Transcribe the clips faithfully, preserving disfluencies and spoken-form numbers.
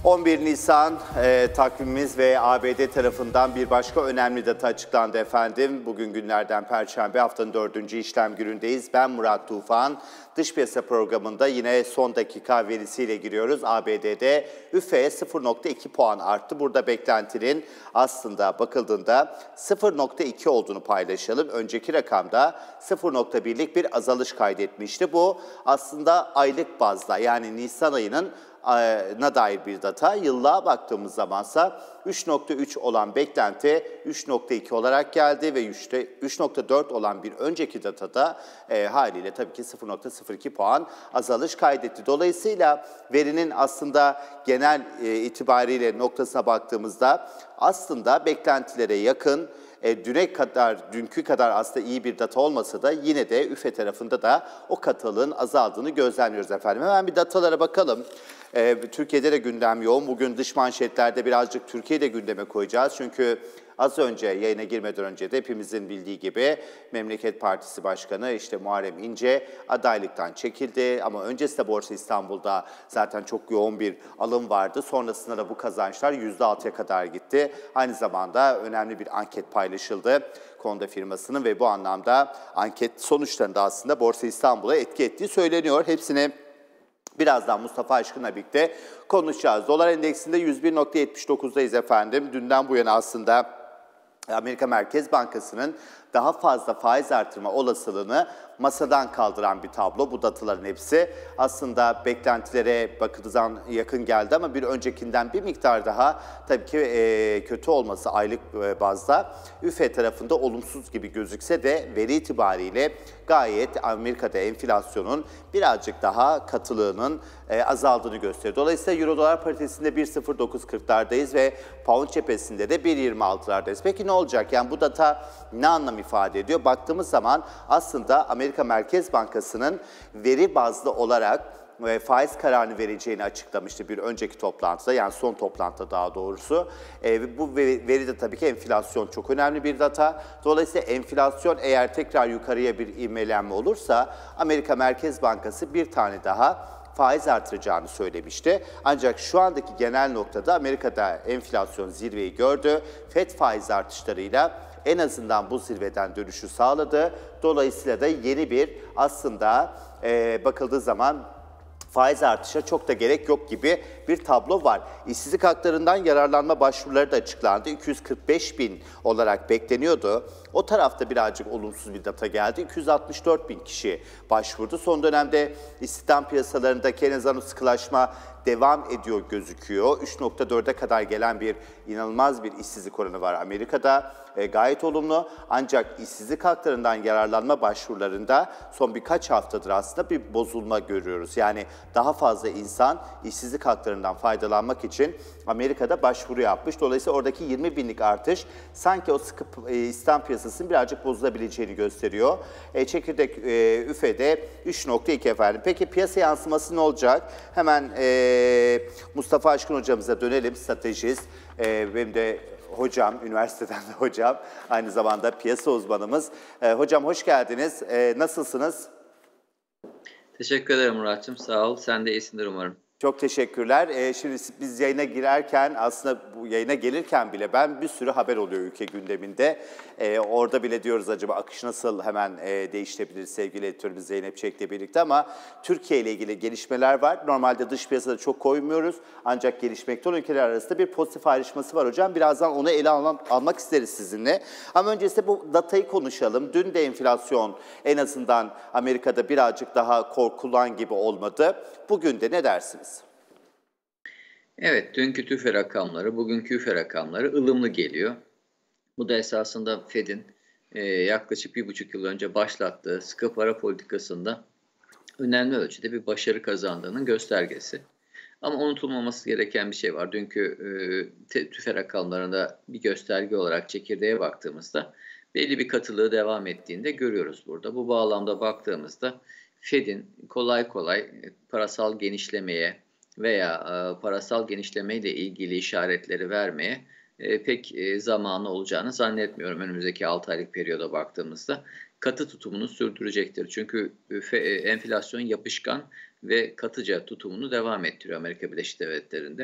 on bir Nisan e, takvimimiz ve A B D tarafından bir başka önemli data açıklandı efendim. Bugün günlerden Perşembe, haftanın dördüncü işlem günündeyiz. Ben Murat Tufan. Dış piyasa programında yine son dakika verisiyle giriyoruz. A B D'de üfe sıfır nokta iki puan arttı. Burada beklentinin aslında bakıldığında sıfır nokta iki olduğunu paylaşalım. Önceki rakamda sıfır nokta birlik bir azalış kaydetmişti. Bu aslında aylık bazda, yani Nisan ayının na dair bir data. Yıllığa baktığımız zamansa üç nokta üç olan beklenti üç nokta iki olarak geldi ve üç nokta dört olan bir önceki datada e, haliyle tabii ki sıfır nokta sıfır iki puan azalış kaydetti. Dolayısıyla verinin aslında genel e, itibariyle noktasına baktığımızda aslında beklentilere yakın, E, düne kadar, dünkü kadar aslında iyi bir data olmasa da yine de üfe tarafında da o katılığın azaldığını gözlemliyoruz efendim. Hemen bir datalara bakalım. E, Türkiye'de de gündem yoğun. Bugün dış manşetlerde birazcık Türkiye'de gündeme koyacağız. Çünkü az önce yayına girmeden önce de hepimizin bildiği gibi Memleket Partisi Başkanı işte Muharrem İnce adaylıktan çekildi. Ama öncesinde Borsa İstanbul'da zaten çok yoğun bir alım vardı. Sonrasında da bu kazançlar yüzde altıya kadar gitti. Aynı zamanda önemli bir anket paylaşıldı Konda firmasının ve bu anlamda anket sonuçlarında aslında Borsa İstanbul'a etki ettiği söyleniyor. Hepsini birazdan Mustafa Aşkın'la birlikte konuşacağız. Dolar endeksinde yüz bir nokta yetmiş dokuzdayız efendim. Dünden bu yana aslında Amerika Merkez Bankası'nın daha fazla faiz artırma olasılığını masadan kaldıran bir tablo. Bu dataların hepsi aslında beklentilere bakıldığı zaman yakın geldi ama bir öncekinden bir miktar daha tabii ki e, kötü olması aylık e, bazda üfe tarafında olumsuz gibi gözükse de veri itibariyle gayet Amerika'da enflasyonun birazcık daha katılığının e, azaldığını gösteriyor. Dolayısıyla Euro-Dolar paritesinde bir nokta sıfır dokuz kırklardayız ve Pound cephesinde de bir nokta yirmi altılardayız. Peki ne olacak? Yani bu data ne anlam ifade ediyor? Baktığımız zaman aslında Amerika Merkez Bankası'nın veri bazlı olarak ve faiz kararını vereceğini açıklamıştı bir önceki toplantıda, yani son toplantıda daha doğrusu. E, bu veri de tabii ki enflasyon çok önemli bir data. Dolayısıyla enflasyon eğer tekrar yukarıya bir ivmelenme olursa Amerika Merkez Bankası bir tane daha faiz artıracağını söylemişti. Ancak şu andaki genel noktada Amerika'da enflasyon zirveyi gördü. Fed faiz artışlarıyla en azından bu zirveden dönüşü sağladı. Dolayısıyla da yeni bir aslında e, bakıldığı zaman faiz artışa çok da gerek yok gibi bir tablo var. İşsizlik haklarından yararlanma başvuruları da açıklandı. iki yüz kırk beş bin olarak bekleniyordu. O tarafta birazcık olumsuz bir data geldi. iki yüz altmış dört bin kişi başvurdu. Son dönemde istihdam piyasalarındaki en azından sıkılaşma devam ediyor gözüküyor. üç nokta dörde kadar gelen bir inanılmaz bir işsizlik oranı var Amerika'da. E, gayet olumlu. Ancak işsizlik haklarından yararlanma başvurularında son birkaç haftadır aslında bir bozulma görüyoruz. Yani daha fazla insan işsizlik haklarından faydalanmak için Amerika'da başvuru yapmış. Dolayısıyla oradaki yirmi binlik artış sanki o sıkı e, istihdam piyasasının birazcık bozulabileceğini gösteriyor. E, çekirdek e, üfede üç nokta iki efendim. Peki piyasa yansıması ne olacak? Hemen e, Mustafa Aşkın hocamıza dönelim, stratejist. E, benim de hocam, üniversiteden de hocam, aynı zamanda piyasa uzmanımız. E, hocam hoş geldiniz. E, nasılsınız? Teşekkür ederim Murat'cığım. Sağ ol. Sen de iyisindir umarım. Çok teşekkürler. Ee, şimdi biz yayına girerken, aslında bu yayına gelirken bile ben bir sürü haber oluyor ülke gündeminde. Ee, orada bile diyoruz acaba akış nasıl hemen e, değişebilir sevgili editörümüz Zeynep Çelik'le birlikte, ama Türkiye ile ilgili gelişmeler var. Normalde dış piyasada çok koymuyoruz ancak gelişmekte olan ülkeler arasında bir pozitif ayrışması var hocam. Birazdan onu ele al almak isteriz sizinle. Ama öncesinde bu datayı konuşalım. Dün de enflasyon en azından Amerika'da birazcık daha korkulan gibi olmadı. Bugün de ne dersiniz? Evet, dünkü tüfe rakamları, bugünkü üfe rakamları ılımlı geliyor. Bu da esasında Fed'in e, yaklaşık bir buçuk yıl önce başlattığı sıkı para politikasında önemli ölçüde bir başarı kazandığının göstergesi. Ama unutulmaması gereken bir şey var. Dünkü e, tüfe rakamlarında bir gösterge olarak çekirdeğe baktığımızda belli bir katılığı devam ettiğini de görüyoruz burada. Bu bağlamda baktığımızda Fed'in kolay kolay parasal genişlemeye veya e, parasal genişlemeyle ilgili işaretleri vermeye e, pek e, zamanı olacağını zannetmiyorum önümüzdeki altı aylık periyoda baktığımızda. Katı tutumunu sürdürecektir. Çünkü e, enflasyon yapışkan ve katıca tutumunu devam ettiriyor Amerika Birleşik Devletleri'nde.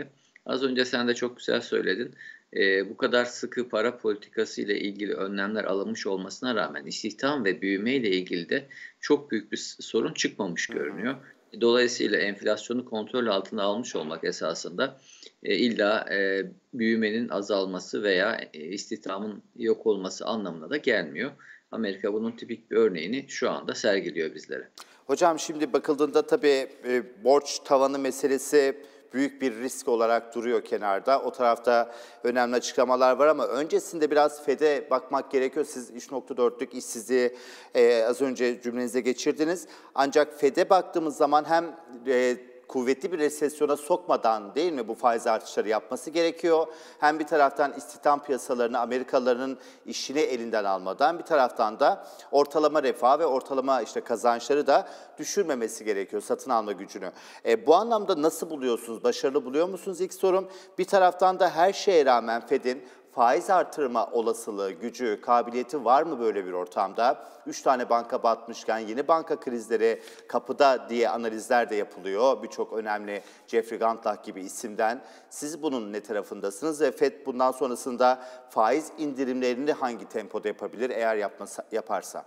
Az önce sen de çok güzel söyledin. Eee, bu kadar sıkı para politikası ile ilgili önlemler alınmış olmasına rağmen istihdam ve büyüme ile ilgili de çok büyük bir s sorun çıkmamış Hı hı. görünüyor. Dolayısıyla enflasyonu kontrol altına almış olmak esasında, eee, illa, eee, büyümenin azalması veya, eee, istihdamın yok olması anlamına da gelmiyor. Amerika bunun tipik bir örneğini şu anda sergiliyor bizlere. Hocam şimdi bakıldığında tabii e, borç tavanı meselesi büyük bir risk olarak duruyor kenarda. O tarafta önemli açıklamalar var ama öncesinde biraz Fed'e bakmak gerekiyor. Siz üç nokta dörtlük işsizliği e, az önce cümlenize geçirdiniz. Ancak Fed'e baktığımız zaman hem e, kuvvetli bir resesyona sokmadan değil mi bu faiz artışları yapması gerekiyor. Hem bir taraftan istihdam piyasalarını Amerikalıların işini elinden almadan bir taraftan da ortalama refah ve ortalama işte kazançları da düşürmemesi gerekiyor satın alma gücünü. E, bu anlamda nasıl buluyorsunuz? Başarılı buluyor musunuz ilk sorum? Bir taraftan da her şeye rağmen Fed'in faiz artırma olasılığı, gücü, kabiliyeti var mı böyle bir ortamda? Üç tane banka batmışken yeni banka krizleri kapıda diye analizler de yapılıyor. Birçok önemli Jeffrey Gundlach gibi isimden. Siz bunun ne tarafındasınız ve Fed bundan sonrasında faiz indirimlerini hangi tempoda yapabilir eğer yapmasa, yaparsa?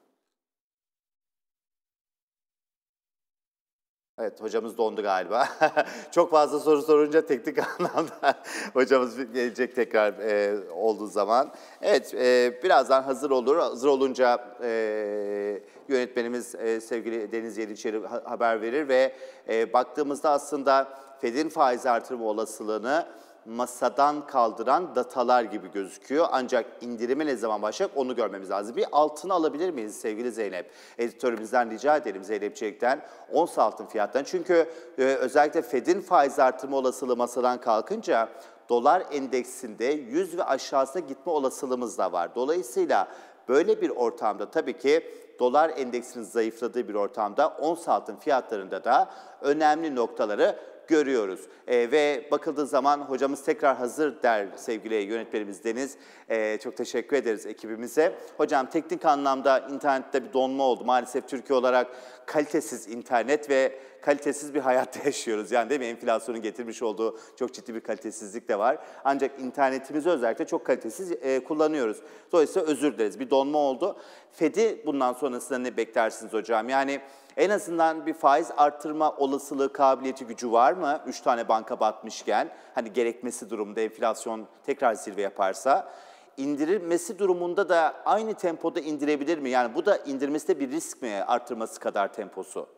Evet, hocamız dondu galiba. Çok fazla soru sorunca teknik anlamda hocamız gelecek tekrar e, olduğu zaman. Evet, e, birazdan hazır olur. Hazır olunca e, yönetmenimiz e, sevgili Deniz Yeniçeri ha- haber verir ve e, baktığımızda aslında Fed'in faiz artırma olasılığını masadan kaldıran datalar gibi gözüküyor. Ancak indirime ne zaman başlayacak onu görmemiz lazım. Bir altını alabilir miyiz sevgili Zeynep? Editörümüzden rica edelim Zeynep Çelik'ten. Ons altın fiyattan. Çünkü e, özellikle Fed'in faiz artırma olasılığı masadan kalkınca dolar endeksinde yüz ve aşağısına gitme olasılığımız da var. Dolayısıyla böyle bir ortamda tabii ki dolar endeksinin zayıfladığı bir ortamda ons altın fiyatlarında da önemli noktaları görüyoruz. E, ve bakıldığı zaman hocamız tekrar hazır der sevgili yönetmenimiz Deniz. E, çok teşekkür ederiz ekibimize. Hocam teknik anlamda internette bir donma oldu. Maalesef Türkiye olarak kalitesiz internet ve kalitesiz bir hayatta yaşıyoruz. Yani değil mi? Enflasyonun getirmiş olduğu çok ciddi bir kalitesizlik de var. Ancak internetimizi özellikle çok kalitesiz e, kullanıyoruz. Dolayısıyla özür dileriz. Bir donma oldu. Fed'i bundan sonrasında ne beklersiniz hocam? Yani en azından bir faiz arttırma olasılığı, kabiliyeti, gücü var mı? Üç tane banka batmışken, hani gerekmesi durumunda enflasyon tekrar zirve yaparsa, indirilmesi durumunda da aynı tempoda indirebilir mi? Yani bu da indirmesi de bir risk mi arttırması kadar temposu?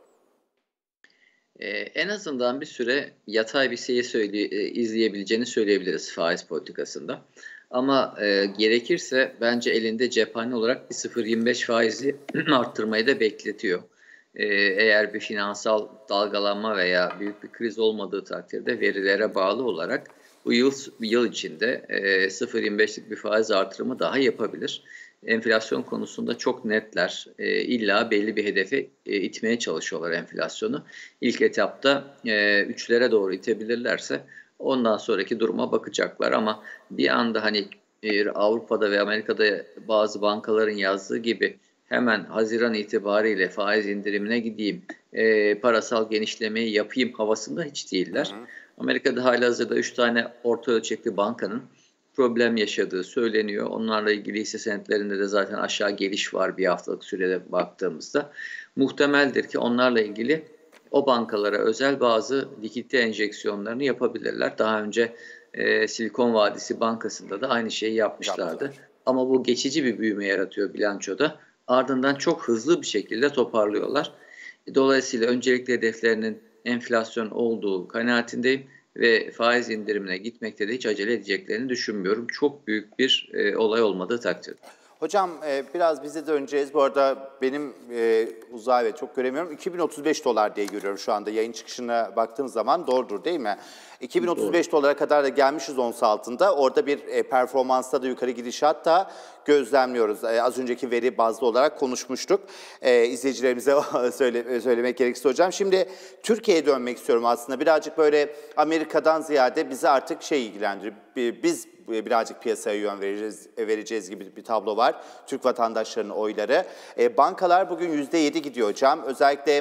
Eee, en azından bir süre yatay bir seyir söyle eee, izleyebileceğini söyleyebiliriz faiz politikasında. Ama, eee, gerekirse bence elinde cephane olarak bir sıfır virgül yirmi beş faizi arttırmayı da bekletiyor. Eee, eğer bir finansal dalgalanma veya büyük bir kriz olmadığı takdirde verilere bağlı olarak bu yıl yıl içinde eee, sıfır virgül yirmi beşlik bir faiz artırımı daha yapabilir. Enflasyon konusunda çok netler. Eee, illa belli bir hedefe, eee, itmeye çalışıyorlar enflasyonu. İlk etapta, eee, üçlere doğru itebilirlerse ondan sonraki duruma bakacaklar ama bir anda, hani, eee, Avrupa'da ve Amerika'da bazı bankaların yazdığı gibi hemen haziran itibariyle faiz indirimine gideyim, eee, parasal genişlemeyi yapayım havasında hiç Hı değiller. hı. Amerika'da hâlihazırda üç tane orta ölçekli bankanın problem yaşadığı söyleniyor. Onlarla ilgili hisse senetlerinde de zaten aşağı geliş var bir haftalık sürede baktığımızda. Muhtemeldir ki onlarla ilgili o bankalara özel bazı likidite enjeksiyonlarını yapabilirler. Daha önce eee, Silikon Vadisi Bankası'nda da aynı şeyi yapmışlardı. Yaptılar. Ama bu geçici bir büyüme yaratıyor bilançoda. Ardından çok hızlı bir şekilde toparlıyorlar. Dolayısıyla öncelikli hedeflerinin enflasyon olduğu kanaatindeyim ve faiz indirimine gitmekte de hiç acele edeceklerini düşünmüyorum. Çok büyük bir e, olay olmadığı takdirde. Hocam e, biraz bize döneceğiz. Bu arada benim e, uzağı evet çok göremiyorum. iki bin otuz beş dolar diye görüyorum şu anda yayın çıkışına baktığım zaman. Doğrudur değil mi? Doğru. iki bin otuz beş dolara kadar da gelmişiz ons altında. Orada bir e, performansta da yukarı gidişat da gözlemliyoruz. E, az önceki veri bazlı olarak konuşmuştuk. E, izleyicilerimize söyle, söylemek gerekirse hocam. Şimdi Türkiye'ye dönmek istiyorum aslında. Birazcık böyle Amerika'dan ziyade bizi artık şey ilgilendiriyor. Biz birazcık piyasaya yön vereceğiz, vereceğiz gibi bir tablo var. Türk vatandaşlarının oyları. E, bankalar bugün yüzde yedi gidiyor hocam. Özellikle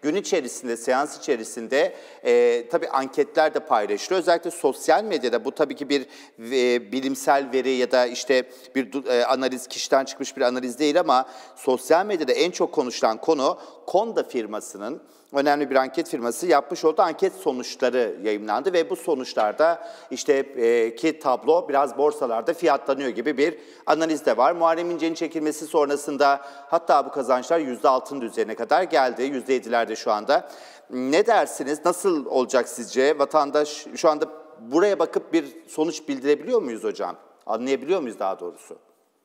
gün içerisinde, seans içerisinde e, tabii anketler de paylaşılıyor. Özellikle sosyal medyada bu tabii ki bir e, bilimsel veri ya da işte bir e, analiz, kişiden çıkmış bir analiz değil ama sosyal medyada en çok konuşulan konu Konda firmasının, önemli bir anket firması yapmış olduğu anket sonuçları yayımlandı ve bu sonuçlarda işte e, ki tablo biraz borsalarda fiyatlanıyor gibi bir analiz de var. Muharrem İnce'nin çekilmesi sonrasında hatta bu kazançlar yüzde altının üzerine kadar geldi. yüzde yedilerde şu anda. Ne dersiniz? Nasıl olacak sizce? Vatandaş şu anda buraya bakıp bir sonuç bildirebiliyor muyuz hocam? Anlayabiliyor muyuz daha doğrusu?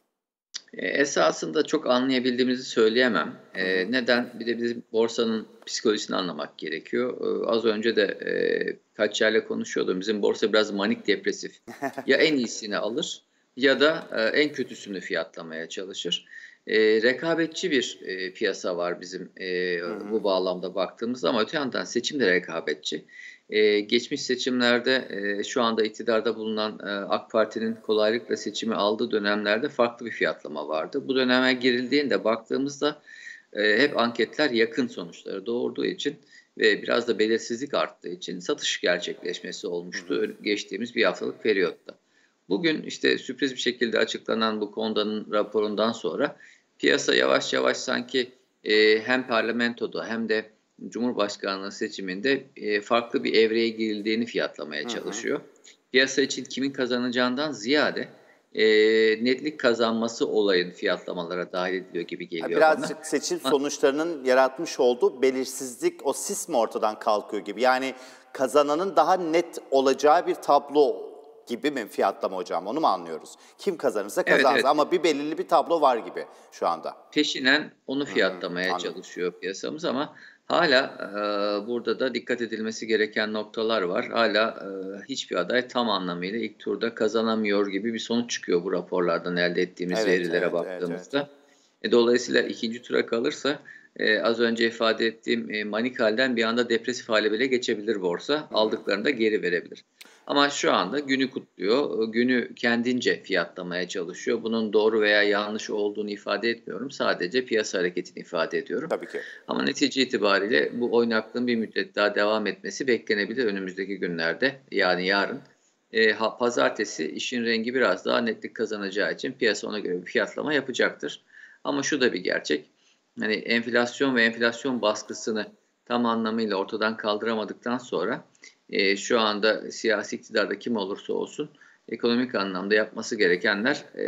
Esasında çok anlayabildiğimizi söyleyemem. E, neden? Bir de bizim borsanın psikolojisini anlamak gerekiyor. E, az önce de e, kaç yerle konuşuyordum. Bizim borsa biraz manik depresif. Ya en iyisini alır ya da e, en kötüsünü fiyatlamaya çalışır. E, rekabetçi bir e, piyasa var bizim e, bu bağlamda baktığımızda ama öte yandan seçim de rekabetçi. Ee, geçmiş seçimlerde e, şu anda iktidarda bulunan e, AK Parti'nin kolaylıkla seçimi aldığı dönemlerde farklı bir fiyatlama vardı. Bu döneme girildiğinde baktığımızda e, hep anketler yakın sonuçları doğurduğu için ve biraz da belirsizlik arttığı için satış gerçekleşmesi olmuştu hı hı. geçtiğimiz bir haftalık periyotta. Bugün işte sürpriz bir şekilde açıklanan bu KONDA'nın raporundan sonra piyasa yavaş yavaş sanki e, hem parlamentoda hem de Cumhurbaşkanlığı seçiminde e, farklı bir evreye girildiğini fiyatlamaya çalışıyor. Hı hı. Piyasa için kimin kazanacağından ziyade e, netlik kazanması olayın fiyatlamalara dahil ediliyor gibi geliyor Birazcık bana. Birazcık seçim sonuçlarının yaratmış olduğu belirsizlik, o sis mi ortadan kalkıyor gibi? Yani kazananın daha net olacağı bir tablo gibi mi fiyatlama hocam? Onu mu anlıyoruz? Kim kazanırsa kazansın evet, evet. Ama bir belirli bir tablo var gibi şu anda. Peşinen onu fiyatlamaya hmm, çalışıyor piyasamız ama hala e, burada da dikkat edilmesi gereken noktalar var. Hala e, hiçbir aday tam anlamıyla ilk turda kazanamıyor gibi bir sonuç çıkıyor bu raporlardan elde ettiğimiz evet, verilere evet, baktığımızda. Evet, evet. E, dolayısıyla ikinci tura kalırsa e, az önce ifade ettiğim e, manik halden bir anda depresif hale bile geçebilir borsa. Hmm. Aldıklarını da geri verebilir. Ama şu anda günü kutluyor, günü kendince fiyatlamaya çalışıyor. Bunun doğru veya yanlış olduğunu ifade etmiyorum. Sadece piyasa hareketini ifade ediyorum. Tabii ki. Ama netice itibariyle bu oynaklığın bir müddet daha devam etmesi beklenebilir önümüzdeki günlerde. Yani yarın. E, ha, pazartesi işin rengi biraz daha netlik kazanacağı için piyasa ona göre bir fiyatlama yapacaktır. Ama şu da bir gerçek. Hani enflasyon ve enflasyon baskısını tam anlamıyla ortadan kaldıramadıktan sonra e, şu anda siyasi iktidarda kim olursa olsun ekonomik anlamda yapması gerekenler e,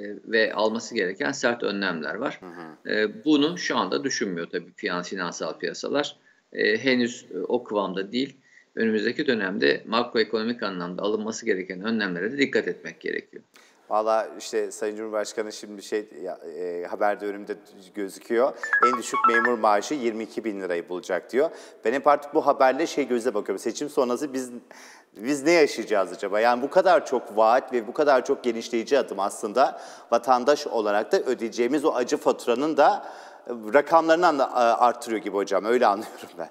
ve alması gereken sert önlemler var. Hı hı. E, bunu şu anda düşünmüyor tabii finansal piyasalar. E, henüz e, o kıvamda değil. Önümüzdeki dönemde makroekonomik anlamda alınması gereken önlemlere de dikkat etmek gerekiyor. Valla işte Sayın Cumhurbaşkanı şimdi bir şey e, haberde önümde gözüküyor. En düşük memur maaşı yirmi iki bin lirayı bulacak diyor. Ben hep artık bu haberle şey göze bakıyorum. Seçim sonrası biz biz ne yaşayacağız acaba? Yani bu kadar çok vaat ve bu kadar çok genişleyici adım aslında vatandaş olarak da ödeyeceğimiz o acı faturanın da rakamlarını artırıyor gibi hocam. Öyle anlıyorum ben.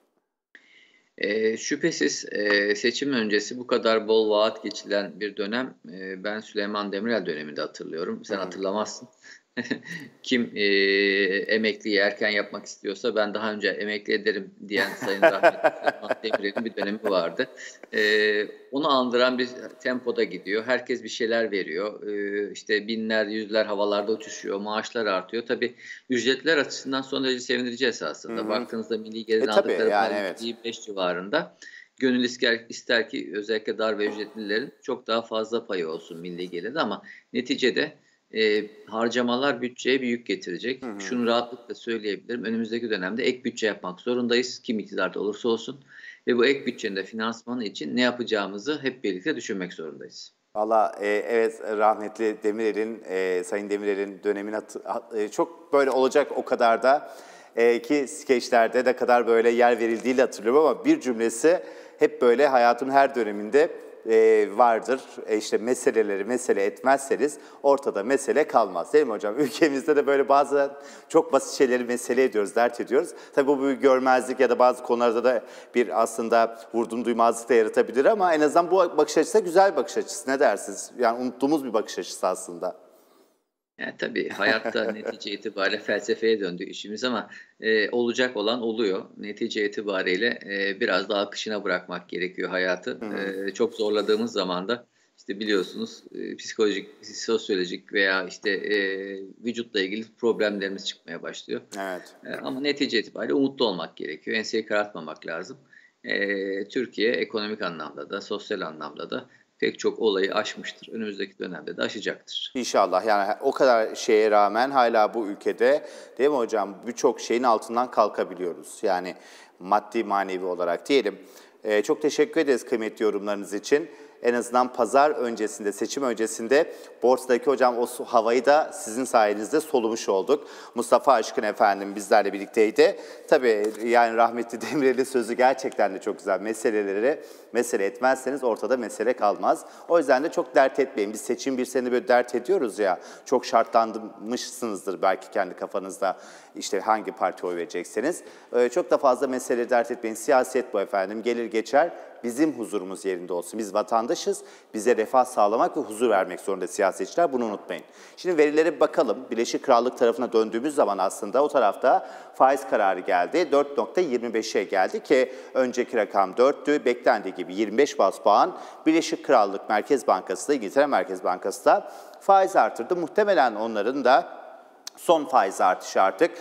E, şüphesiz e, seçim öncesi bu kadar bol vaat geçilen bir dönem e, ben Süleyman Demirel döneminde hatırlıyorum. Sen Hı-hı. hatırlamazsın. Kim e, emekliyi erken yapmak istiyorsa ben daha önce emekli ederim diyen Sayın rahmetli Süleyman Demirel'in bir dönemi vardı. E, onu andıran bir tempoda gidiyor. Herkes bir şeyler veriyor. E, işte binler, yüzler havalarda uçuşuyor. Maaşlar artıyor. Tabii ücretler açısından son derece sevindirici esasında. Hı-hı. Baktığınızda milli gelirden e, aldıkları yani, evet. beş civarında. Gönül ister, ister ki özellikle dar ve ücretlilerin çok daha fazla payı olsun milli gelirde ama neticede E, harcamalar bütçeye bir yük getirecek. Hı hı. Şunu rahatlıkla söyleyebilirim. Önümüzdeki dönemde ek bütçe yapmak zorundayız. Kim iktidarda olursa olsun. Ve bu ek bütçenin de finansmanı için ne yapacağımızı hep birlikte düşünmek zorundayız. Valla e, evet rahmetli Demirel'in, e, Sayın Demirel'in dönemini e, çok böyle olacak o kadar da e, ki skeçlerde ne kadar böyle yer verildiğiyle hatırlıyorum ama bir cümlesi hep böyle hayatın her döneminde E, vardır. E işte meseleleri mesele etmezseniz ortada mesele kalmaz değil mi hocam? Ülkemizde de böyle bazı çok basit şeyleri mesele ediyoruz, dert ediyoruz. Tabii bu bir görmezlik ya da bazı konularda da bir aslında vurdum duymazlık da yaratabilir ama en azından bu bakış açısı güzel bir bakış açısı. Ne dersiniz? Yani unuttuğumuz bir bakış açısı aslında. Yani, tabii hayatta netice itibariyle felsefeye döndü işimiz ama, eee, olacak olan oluyor. Netice itibariyle, eee, biraz da akışına bırakmak gerekiyor hayatı. Hı hı. Eee, çok zorladığımız zaman da, işte, biliyorsunuz, eee, psikolojik, sosyolojik veya, işte, eee, vücutla ilgili problemlerimiz çıkmaya başlıyor. Evet. Eee, ama netice itibariyle umutlu olmak gerekiyor. Enseyi karartmamak lazım. Eee, Türkiye ekonomik anlamda da sosyal anlamda da pek çok olayı aşmıştır. Önümüzdeki dönemde de aşacaktır. İnşallah. Yani o kadar şeye rağmen hala bu ülkede, değil mi hocam, birçok şeyin altından kalkabiliyoruz. Yani maddi manevi olarak diyelim. Ee, çok teşekkür ederiz kıymetli yorumlarınız için. En azından pazar öncesinde, seçim öncesinde borsadaki hocam o su- havayı da sizin sayenizde solumuş olduk. Mustafa Aşkın efendim bizlerle birlikteydi. Tabii yani rahmetli Demirel'in sözü gerçekten de çok güzel. Meseleleri mesele etmezseniz ortada mesele kalmaz. O yüzden de çok dert etmeyin. Biz seçim bir sene böyle dert ediyoruz ya. Çok şartlanmışsınızdır belki kendi kafanızda işte hangi partiye oy verecekseniz. Ee, çok da fazla mesele dert etmeyin. Siyaset bu efendim. Gelir geçer. Bizim huzurumuz yerinde olsun. Biz vatandaşız. Bize refah sağlamak ve huzur vermek zorunda siyasetçiler. Bunu unutmayın. Şimdi verilere bir bakalım. Birleşik Krallık tarafına döndüğümüz zaman aslında o tarafta faiz kararı geldi. dört nokta yirmi beşe geldi ki önceki rakam dörttü. Beklendiği gibi yirmi beş baz puan. Birleşik Krallık Merkez Bankası da İngiltere Merkez Bankası da faiz artırdı. Muhtemelen onların da son faiz artışı artık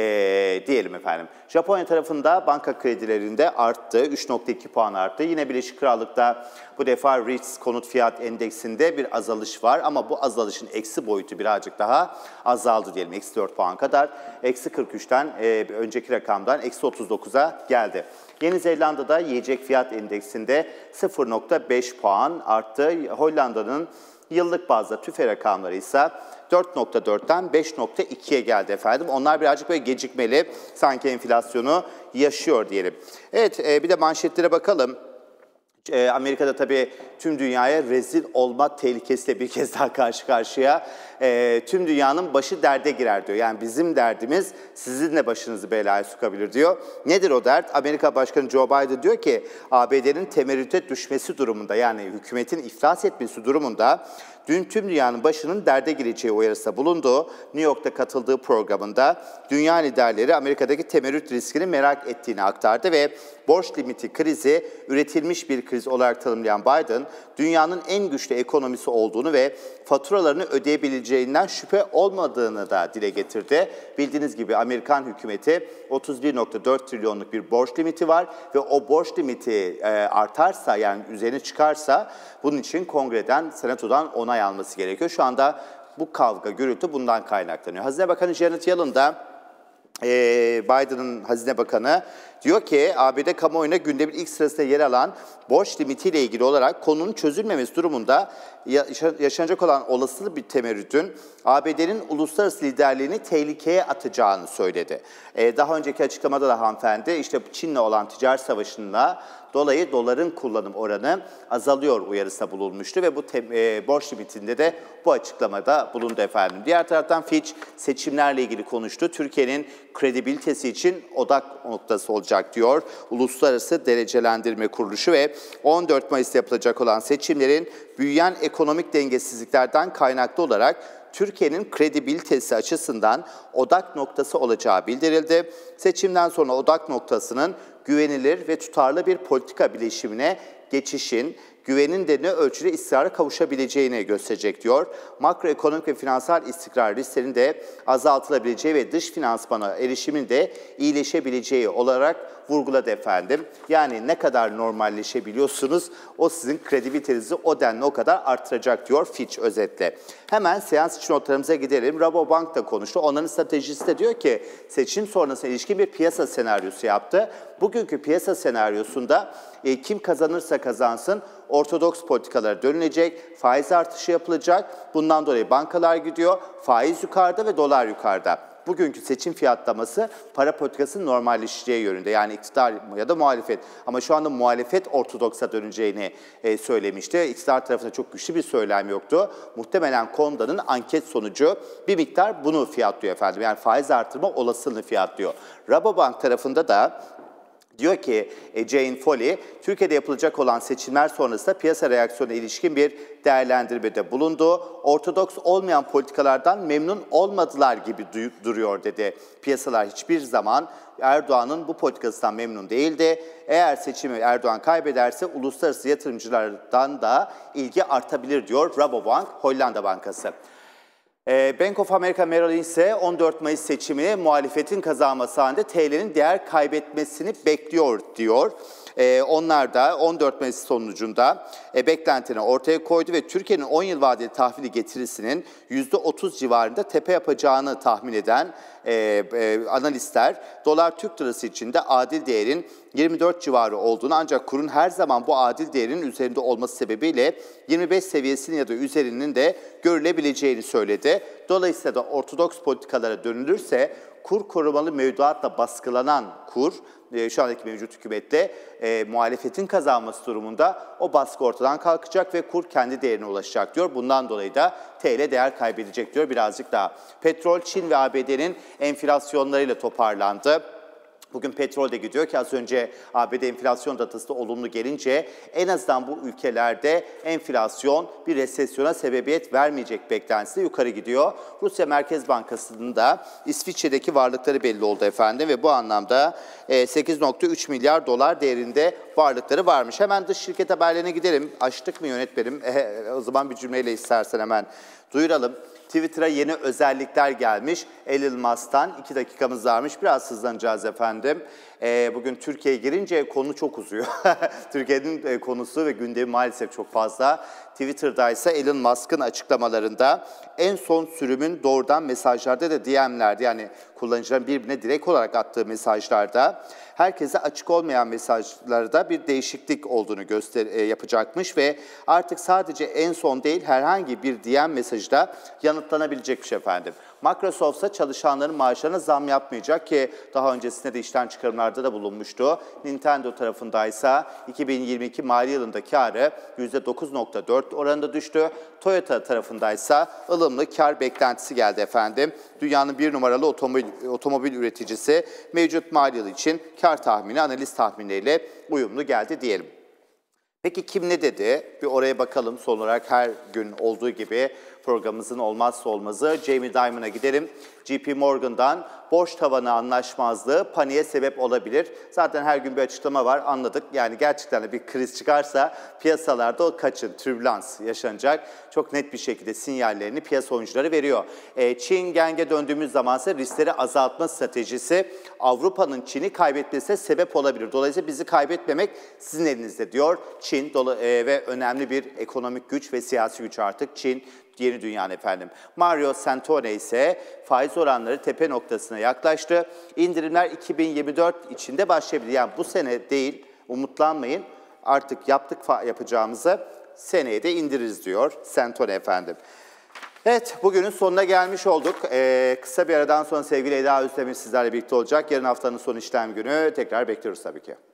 ee, diyelim efendim. Japonya tarafında banka kredilerinde arttı. üç nokta iki puan arttı. Yine Birleşik Krallık'ta bu defa REITs konut fiyat endeksinde bir azalış var. Ama bu azalışın eksi boyutu birazcık daha azaldı diyelim. Eksi dört puan kadar. Eksi kırk üçten e, önceki rakamdan eksi otuz dokuza geldi. Yeni Zelanda'da yiyecek fiyat endeksinde sıfır nokta beş puan arttı. Hollanda'nın yıllık bazda tüfe rakamları ise dört nokta dörtten beş nokta ikiye geldi efendim. Onlar birazcık böyle gecikmeli, sanki enflasyonu yaşıyor diyelim. Evet, bir de manşetlere bakalım. Amerika'da tabii tüm dünyaya rezil olma tehlikesiyle bir kez daha karşı karşıya. E, tüm dünyanın başı derde girer diyor. Yani bizim derdimiz sizin de başınızı belaya sokabilir diyor. Nedir o dert? Amerika Başkanı Joe Biden diyor ki A B D'nin temerrüte düşmesi durumunda, yani hükümetin iflas etmesi durumunda dün tüm dünyanın başının derde gireceği uyarısında bulundu. New York'ta katıldığı programında dünya liderleri Amerika'daki temerrüt riskini merak ettiğini aktardı ve borç limiti krizi üretilmiş bir kriz olarak tanımlayan Biden, dünyanın en güçlü ekonomisi olduğunu ve faturalarını ödeyebileceğinden şüphe olmadığını da dile getirdi. Bildiğiniz gibi Amerikan hükümeti otuz bir nokta dört trilyonluk bir borç limiti var ve o borç limiti e, artarsa, yani üzerine çıkarsa bunun için Kongreden, Senato'dan onay alması gerekiyor. Şu anda bu kavga, gürültü bundan kaynaklanıyor. Hazine Bakanı Janet Yellen da Biden'ın Hazine Bakanı diyor ki A B D kamuoyuna gündemin ilk sırasında yer alan borç limitiyle ilgili olarak konunun çözülmemesi durumunda yaşanacak olan olası bir temerrütün A B D'nin uluslararası liderliğini tehlikeye atacağını söyledi. Daha önceki açıklamada da hanımefendi işte Çin'le olan ticaret savaşında dolayı doların kullanım oranı azalıyor uyarısında bulunmuştu ve bu e, borç limitinde de bu açıklamada bulundu efendim. Diğer taraftan Fitch seçimlerle ilgili konuştu. Türkiye'nin kredibilitesi için odak noktası olacak diyor Uluslararası Derecelendirme Kuruluşu ve on dört Mayıs'ta yapılacak olan seçimlerin büyüyen ekonomik dengesizliklerden kaynaklı olarak Türkiye'nin kredibilitesi açısından odak noktası olacağı bildirildi. Seçimden sonra odak noktasının güvenilir ve tutarlı bir politika bileşimine geçişin, güvenin de ne ölçüde istikrara kavuşabileceğini gösterecek diyor. Makroekonomik ve finansal istikrar risklerinin de azaltılabileceği ve dış finansmana erişimin de iyileşebileceği olarak vurguladı efendim. Yani ne kadar normalleşebiliyorsunuz, o sizin kredibilitenizi o denli o kadar artıracak diyor Fitch özetle. Hemen seans içi notlarımıza gidelim. Rabobank da konuştu. Onların stratejisi de diyor ki seçim sonrasına ilişkin bir piyasa senaryosu yaptı. Bugünkü piyasa senaryosunda e, kim kazanırsa kazansın ortodoks politikalara dönülecek, faiz artışı yapılacak. Bundan dolayı bankalar gidiyor, faiz yukarıda ve dolar yukarıda. Bugünkü seçim fiyatlaması para politikasının normalleşeceği yönünde, yani iktidar ya da muhalefet. Ama şu anda muhalefet ortodoksa döneceğini e, söylemişti. İktidar tarafında çok güçlü bir söylem yoktu. Muhtemelen Konda'nın anket sonucu bir miktar bunu fiyatlıyor efendim. Yani faiz artırma olasılığını fiyatlıyor. Rabobank tarafında da Diyor ki Jane Foley, Türkiye'de yapılacak olan seçimler sonrasında piyasa reaksiyonuna ilişkin bir değerlendirmede bulundu. Ortodoks olmayan politikalardan memnun olmadılar gibi duruyor dedi. Piyasalar hiçbir zaman Erdoğan'ın bu politikasından memnun değildi. Eğer seçimi Erdoğan kaybederse uluslararası yatırımcılardan da ilgi artabilir diyor Rabobank, Hollanda Bankası. Bank of America Merrill Lynch ise on dört Mayıs seçimini muhalefetin kazanması halinde T L'nin değer kaybetmesini bekliyor diyor. Ee, onlar da on dört Mayıs sonucunda e, beklentilerini ortaya koydu ve Türkiye'nin on yıl vadeli tahvili getirisinin yüzde otuz civarında tepe yapacağını tahmin eden e, e, analistler, dolar Türk lirası için de adil değerin yirmi dört civarı olduğunu, ancak kurun her zaman bu adil değerin üzerinde olması sebebiyle yirmi beş seviyesinin ya da üzerinin de görülebileceğini söyledi. Dolayısıyla da ortodoks politikalara dönülürse kur korumalı mevduatla baskılanan kur, e, şu andaki mevcut hükümette e, muhalefetin kazanması durumunda o baskı ortadan kalkacak ve kur kendi değerine ulaşacak diyor. Bundan dolayı da T L değer kaybedecek diyor birazcık daha. Petrol, Çin ve A B D'nin enflasyonlarıyla toparlandı. Bugün petrol de gidiyor ki az önce A B D enflasyon datası da olumlu gelince en azından bu ülkelerde enflasyon bir resesyona sebebiyet vermeyecek beklentisi yukarı gidiyor. Rusya Merkez Bankası'nın da İsviçre'deki varlıkları belli oldu efendim ve bu anlamda sekiz nokta üç milyar dolar değerinde varlıkları varmış. Hemen dış şirket haberlerine gidelim. Açtık mı yönetmenim? E, o zaman bir cümleyle istersen hemen duyuralım. Twitter'a yeni özellikler gelmiş. Elon Musk'tan iki dakikamız varmış. Biraz hızlanacağız efendim. Ee, bugün Türkiye'ye girince konu çok uzuyor. Türkiye'nin konusu ve gündemi maalesef çok fazla. Twitter'da ise Elon Musk'ın açıklamalarında en son sürümün doğrudan mesajlarda da D M'lerde, yani kullanıcıların birbirine direkt olarak attığı mesajlarda herkese açık olmayan mesajlarda bir değişiklik olduğunu göster yapacakmış ve artık sadece en son değil herhangi bir D M mesajı da yanıtlanabilecekmiş efendim. Microsoft ise çalışanların maaşlarına zam yapmayacak ki daha öncesinde de işten çıkarımlarda da bulunmuştu. Nintendo tarafındaysa iki bin yirmi iki mali yılında karı yüzde dokuz nokta dört oranında düştü. Toyota tarafındaysa ılımlı kar beklentisi geldi efendim. Dünyanın bir numaralı otomobil, otomobil üreticisi mevcut mali yıl için kar tahmini analiz tahminleriyle uyumlu geldi diyelim. Peki kim ne dedi? Bir oraya bakalım. Son olarak her gün olduğu gibi programımızın olmazsa olmazı Jamie Dimon'a gidelim. J P Morgan'dan borç tavanı anlaşmazlığı paniğe sebep olabilir. Zaten her gün bir açıklama var, anladık. Yani gerçekten de bir kriz çıkarsa piyasalarda o kaçın, türbülans yaşanacak. Çok net bir şekilde sinyallerini piyasa oyuncuları veriyor. E, Çin Geng'e döndüğümüz zaman ise riskleri azaltma stratejisi Avrupa'nın Çin'i kaybetmesine sebep olabilir. Dolayısıyla bizi kaybetmemek sizin elinizde diyor Çin e, ve önemli bir ekonomik güç ve siyasi güç artık Çin. Yeni dünyanın efendim. Mario Santone ise faiz oranları tepe noktasına yaklaştı. İndirimler iki bin yirmi dört içinde başlayabilir. Yani bu sene değil, umutlanmayın. Artık yaptık yapacağımızı seneye de indiririz diyor Santone efendim. Evet, bugünün sonuna gelmiş olduk. Ee, kısa bir aradan sonra sevgili Eda Özdemir sizlerle birlikte olacak. Yarın haftanın son işlem günü tekrar bekliyoruz tabii ki.